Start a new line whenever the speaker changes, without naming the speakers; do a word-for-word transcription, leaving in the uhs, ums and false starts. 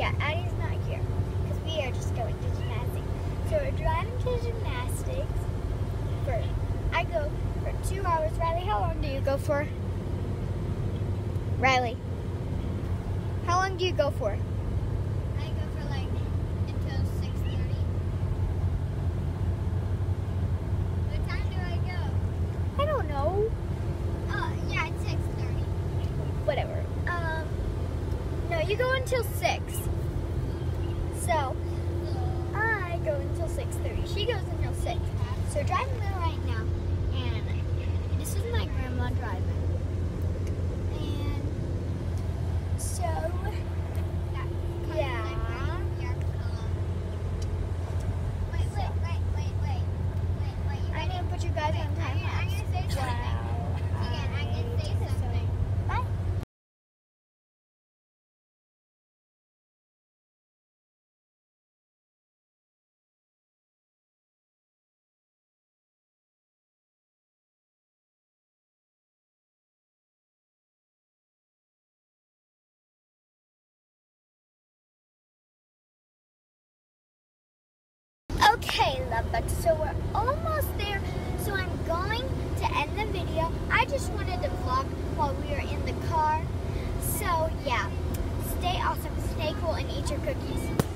yeah, Addie's not here because we are just going to gymnastics. So we're driving to gymnastics for, I go for two hours. Riley, how long do you go for? Riley, how long do you go for?
I go for like until six thirty. What time do I go?
I don't know.
Oh, yeah, it's six thirty.
Whatever. Um, no, you go until six. So, I go until six thirty. She goes until six. So, we're driving there right now. And this is my grandma driving. And so, yeah.
Wait, wait, wait, wait, wait. Wait, wait. You
I'm going to put you guys on time lapse.
I'm going to say something.
Wow.
Again, I'm going to say something.
Bye. Okay, love bugs, so we're almost there. So I'm going to end the video. I just wanted to vlog while we were in the car. So yeah, stay awesome, stay cool, and eat your cookies.